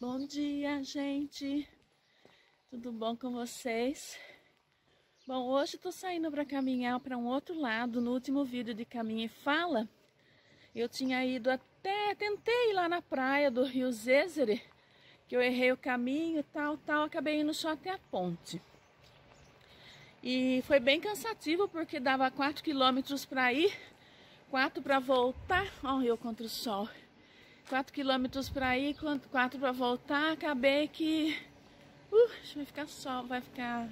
Bom dia, gente. Tudo bom com vocês? Bom, hoje eu tô saindo para caminhar para um outro lado. No último vídeo de Caminha e Fala, eu tinha ido tentei ir lá na praia do Rio Zézere, que eu errei o caminho e tal, acabei indo só até a ponte. E foi bem cansativo porque dava 4 quilômetros para ir, 4 para voltar. Olha eu contra o sol. 4 quilômetros para ir, 4 para voltar. Acabei que vai ficar sol, vai ficar.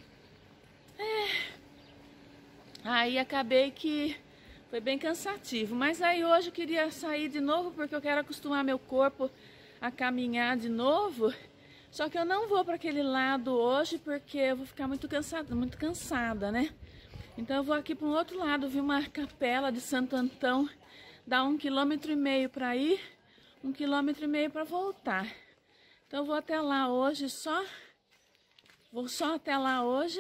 Aí acabei que foi bem cansativo. Mas aí hoje eu queria sair de novo porque eu quero acostumar meu corpo a caminhar de novo. Só que eu não vou para aquele lado hoje porque eu vou ficar muito cansada, né? Então eu vou aqui para um outro lado, vi uma capela de Santo Antão, dá 1,5 km para ir, 1,5 km para voltar. Então eu vou até lá hoje vou só até lá hoje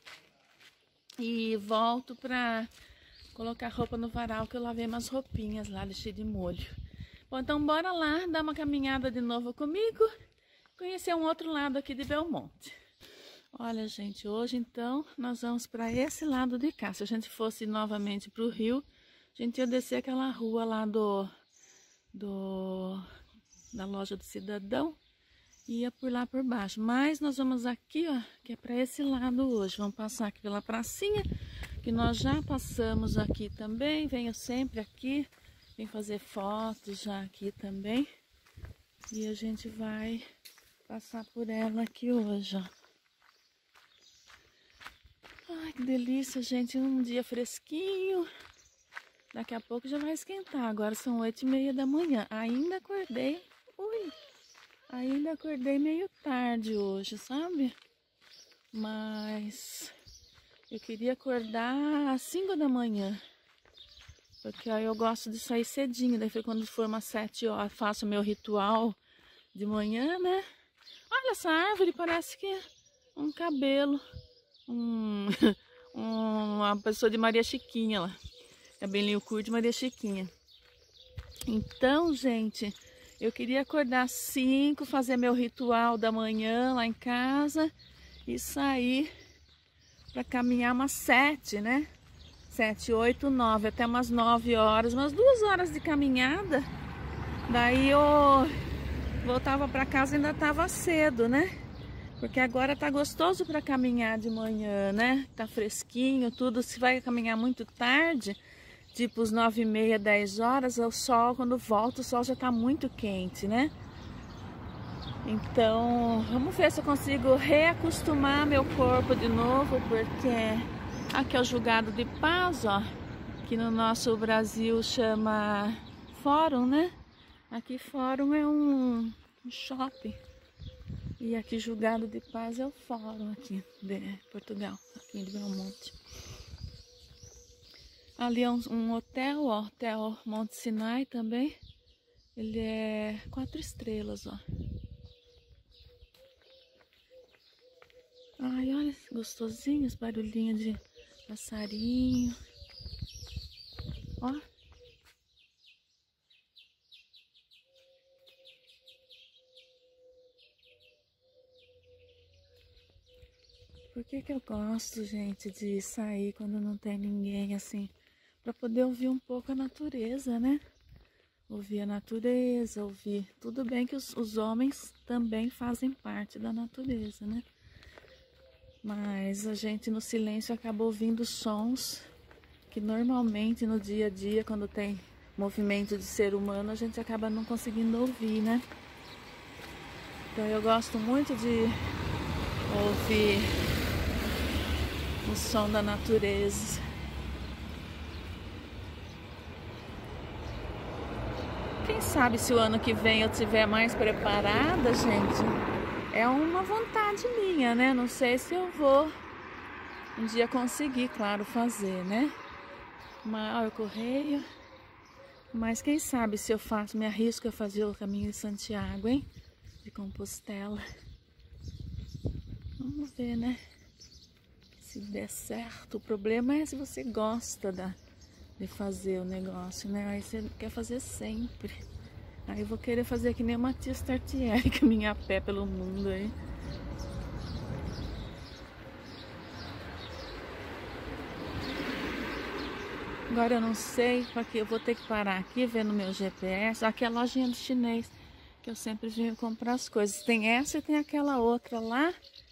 e volto para colocar roupa no varal, que eu lavei umas roupinhas lá, deixei de molho. Bom, então bora lá dar uma caminhada de novo comigo, conhecer um outro lado aqui de Belmonte. Olha, gente, hoje então nós vamos para esse lado de cá. Se a gente fosse novamente para o Rio, a gente ia descer aquela rua lá da loja do Cidadão e ia por lá por baixo. Mas nós vamos aqui, ó, que é para esse lado hoje. Vamos passar aqui pela pracinha, que nós já passamos aqui também. Venho sempre aqui, venho fazer fotos já aqui também. E a gente vai passar por ela aqui hoje, ó. Ai, que delícia, gente. Um dia fresquinho. Daqui a pouco já vai esquentar. Agora são 8h30 da manhã. Ainda acordei. Ainda acordei meio tarde hoje, sabe? Mas eu queria acordar às 5 da manhã. Porque aí eu gosto de sair cedinho. Daí foi quando for umas 7 horas. Faço o meu ritual de manhã, né? Olha essa árvore, parece que é um cabelo. Uma pessoa de Maria Chiquinha lá. Cabelinho curto de Maria Chiquinha. Então, gente, eu queria acordar às 5, fazer meu ritual da manhã lá em casa e sair para caminhar umas 7, né? 7, 8, 9, até umas 9 horas, umas 2 horas de caminhada. Daí eu voltava para casa e ainda estava cedo, né? Porque agora tá gostoso para caminhar de manhã, né? Tá fresquinho, tudo. Se vai caminhar muito tarde, tipo os 9h30, 10 horas, o sol, quando volta, o sol já tá muito quente, né? Então, vamos ver se eu consigo reacostumar meu corpo de novo, porque aqui é o Julgado de Paz, ó, que no nosso Brasil chama Fórum, né? Aqui Fórum é um shopping. E aqui Julgado de Paz é o fórum aqui de Portugal, aqui de Belmonte. Ali é um hotel, ó, Hotel Monte Sinai também. Ele é 4 estrelas, ó. Ai, olha, gostosinho, os barulhinhos de passarinho. Ó. Por que eu gosto, gente, de sair quando não tem ninguém, assim, para poder ouvir um pouco a natureza, né? Ouvir a natureza, ouvir... Tudo bem que os homens também fazem parte da natureza, né? Mas a gente no silêncio acaba ouvindo sons que normalmente no dia a dia, quando tem movimento de ser humano, a gente acaba não conseguindo ouvir, né? Então eu gosto muito de ouvir o som da natureza. Quem sabe se o ano que vem eu estiver mais preparada, gente. É uma vontade minha, né? Não sei se eu vou um dia conseguir, claro, fazer, né? Mas olha o correio. Mas quem sabe se eu faço, me arrisco a fazer o caminho de Santiago, hein? De Compostela. Vamos ver, né? Se der certo. O problema é se você gosta de fazer o negócio, né? Aí você quer fazer sempre. Aí eu vou querer fazer que nem o Matias Tartieri, caminhar a pé pelo mundo aí. Agora eu não sei, porque eu vou ter que parar aqui, ver no meu GPS. Aqui é a lojinha do chinês, que eu sempre venho comprar as coisas. Tem essa e tem aquela outra lá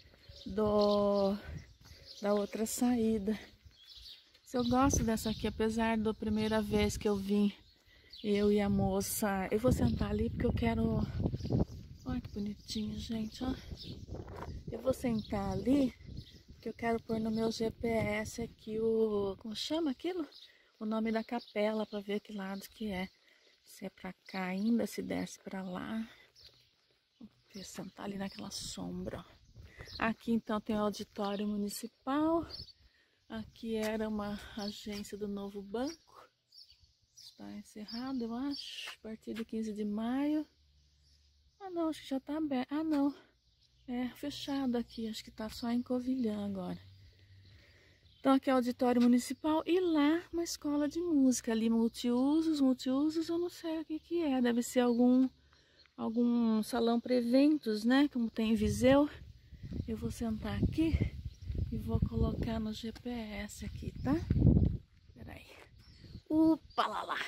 da outra saída. Eu gosto dessa aqui, apesar da primeira vez que eu vim, eu e a moça. Eu vou sentar ali porque eu quero... Olha que bonitinho, gente, ó. Eu vou sentar ali porque eu quero pôr no meu GPS aqui o... Como chama aquilo? O nome da capela, para ver que lado que é. Se é pra cá ainda, se desce pra lá. Vou sentar ali naquela sombra, ó. Aqui então tem o auditório municipal. Aqui era uma agência do Novo Banco. Está encerrado, eu acho. A partir de 15 de maio. Ah não, acho que já está aberto. Ah não, é fechado aqui. Acho que está só em Covilhã agora. Então aqui é o auditório municipal. E lá uma escola de música. Ali multiusos eu não sei o que é. Deve ser algum salão para eventos, né? Como tem em Viseu. Eu vou sentar aqui e vou colocar no GPS aqui, tá? Peraí. Upa, lá.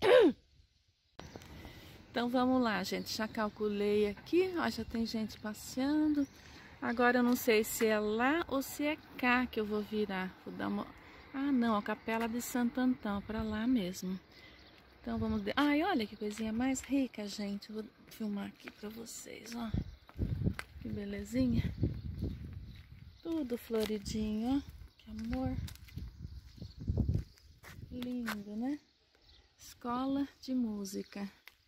Então vamos lá, gente. Já calculei aqui, ó, já tem gente passeando. Agora eu não sei se é lá ou se é cá que eu vou virar. Vou dar uma... Ah, não, a Capela de Santo Antão, para lá mesmo. Então vamos... Ai, olha que coisinha mais rica, gente. Eu vou filmar aqui para vocês, ó. Que belezinha. Tudo floridinho, ó. Que amor. Lindo, né? Escola de música.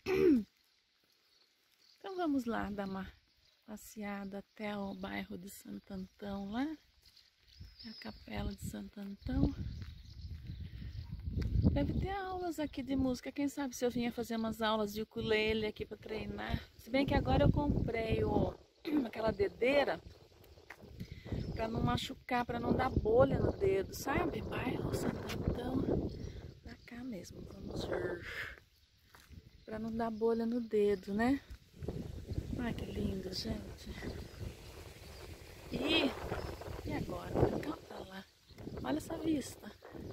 Então vamos lá dar uma passeada até o bairro de Santo Antão lá. A Capela de Santo Antão. Deve ter aulas aqui de música. Quem sabe se eu vinha fazer umas aulas de ukulele aqui para treinar. Se bem que agora eu comprei aquela dedeira para não machucar, para não dar bolha no dedo, sabe? Bairro Santo Antão. Pra cá mesmo, vamos ver. Para não dar bolha no dedo, né? Ai, que lindo, gente. E agora? Pra cá ou pra lá? Olha essa vista.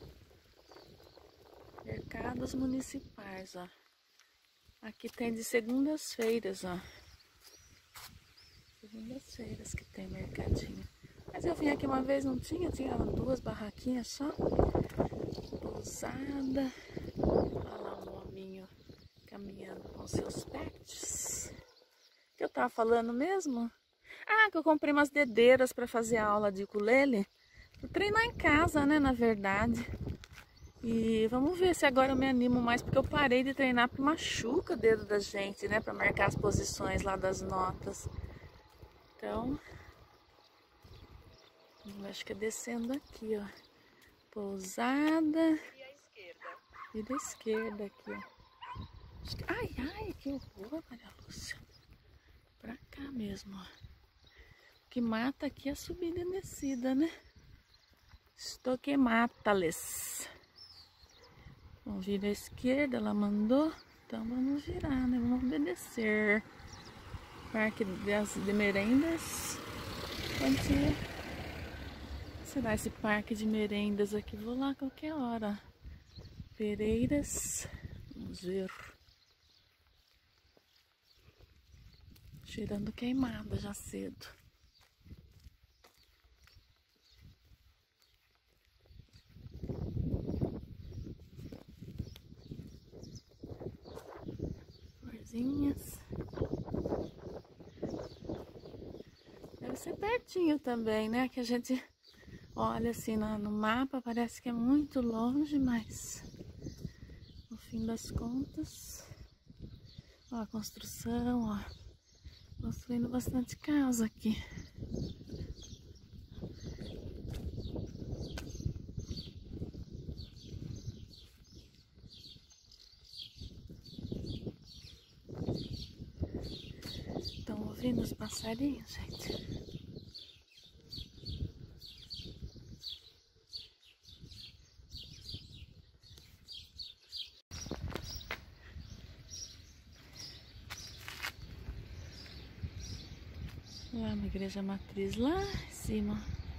Mercados municipais, ó. Aqui tem de segundas-feiras, ó. Segundas-feiras que tem mercadinho. Mas eu vim aqui uma vez, não tinha? Tinha 2 barraquinhas só. Pousada. Olha lá um hominho caminhando com seus pets. O que eu tava falando mesmo? Ah, que eu comprei umas dedeiras para fazer aula de ukulele. Pra treinar em casa, né, na verdade. E vamos ver se agora eu me animo mais, porque eu parei de treinar porque machuca o dedo da gente, né, para marcar as posições lá das notas. Então, eu acho que é descendo aqui, ó. Pousada. E da esquerda aqui, ó. Ai, que horror, Maria Lúcia. Pra cá mesmo, ó. O que mata aqui é a subida e descida, né? Estou que mata-les. Vamos virar à esquerda, ela mandou. Então vamos virar, né? Vamos obedecer. Parque de merendas. Onde será esse parque de merendas aqui? Vou lá a qualquer hora. Pereiras. Vamos ver. Cheirando queimada já cedo. Florzinhas. Deve ser pertinho também, né? Que a gente olha assim no mapa, parece que é muito longe, mas no fim das contas, ó, a construção, ó, construindo bastante casa aqui. Estão ouvindo os passarinhos, gente? Lá na igreja matriz, lá em cima.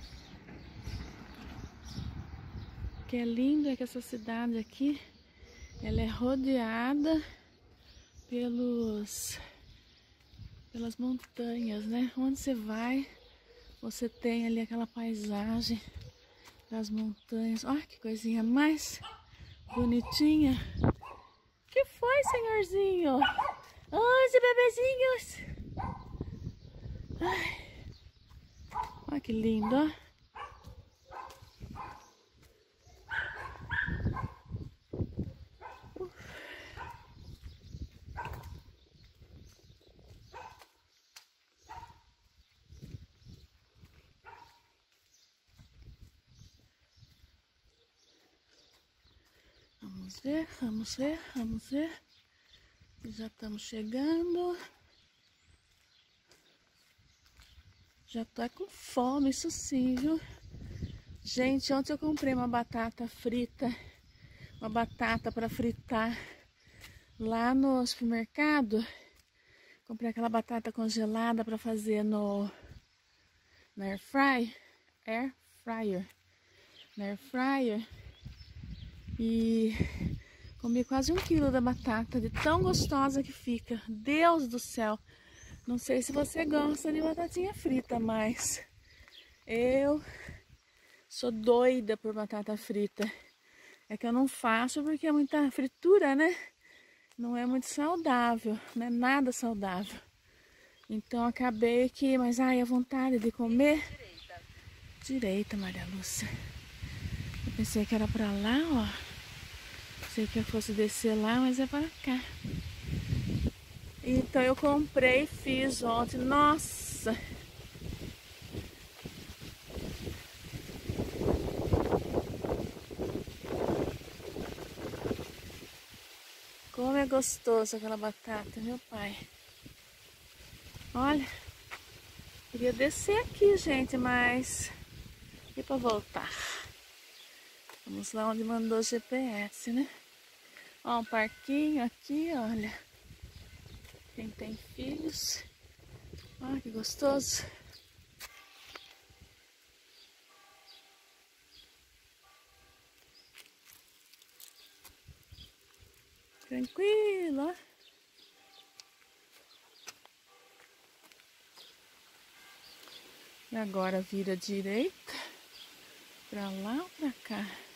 O que é lindo é que essa cidade aqui, ela é rodeada pelas montanhas, né? Onde você vai, você tem ali aquela paisagem das montanhas. Olha que coisinha mais bonitinha. Que foi, senhorzinho? Oi, bebezinhos! Ai. Olha que lindo, ó. Vamos ver, vamos ver, vamos ver. Já estamos chegando. Já tô com fome, isso sim, viu? Gente, ontem eu comprei uma batata frita. Uma batata para fritar lá no supermercado. Comprei aquela batata congelada para fazer no air fryer. Na air fryer. E comi quase 1 quilo da batata, de tão gostosa que fica. Deus do céu! Não sei se você gosta de batatinha frita, mas eu sou doida por batata frita. É que eu não faço porque é muita fritura, né? Não é muito saudável, não é nada saudável. Então acabei que, mas ai, a vontade de comer. Direita, Maria Lúcia. Eu pensei que era pra lá, ó. Pensei que eu fosse descer lá, mas é pra cá. Então eu comprei e fiz ontem. Nossa! Como é gostoso aquela batata, meu pai. Olha, queria descer aqui, gente, mas e para voltar? Vamos lá onde mandou o GPS, né? Ó, um parquinho aqui, olha. Quem tem filhos. Olha que gostoso. Tranquilo, ó. E agora vira direita. Pra lá ou pra cá?